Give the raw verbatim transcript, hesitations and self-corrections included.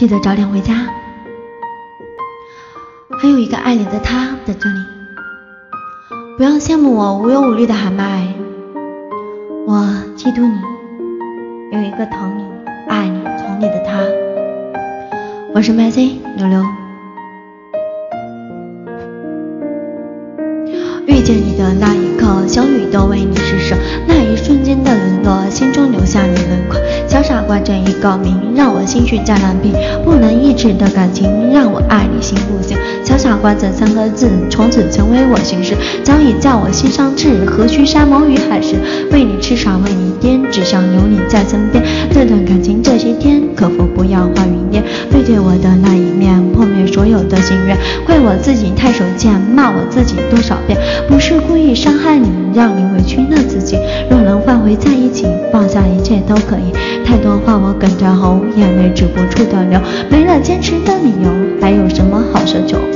记得早点回家。还有一个爱你的他在这里，不要羡慕我无忧无虑的喊麦，我嫉妒你有一个疼你、爱你、宠你的他。我是麦 C 刘刘。遇见你的那一刻，小雨都为你施舍，那一瞬间的沦落，心中留下你轮廓。小傻瓜这一个名，让我心绪加难平，不能抑制的感情，让我爱你心不静。小傻瓜这三个字，从此成为我心事，早已在我心上志。何须山盟与海誓，为你痴傻为你癫，只想有你在身边。这段感情这些天，可否不要化云烟？背对我的那一面，破灭所有的心愿。怪我自己太手贱，骂我自己多少遍，不是故意伤害你，让你委屈了自己。若能换回在一起，放下一切都可以。太多话我哽着喉，眼泪止不住的流，没了坚持的理由，还有什么好奢求？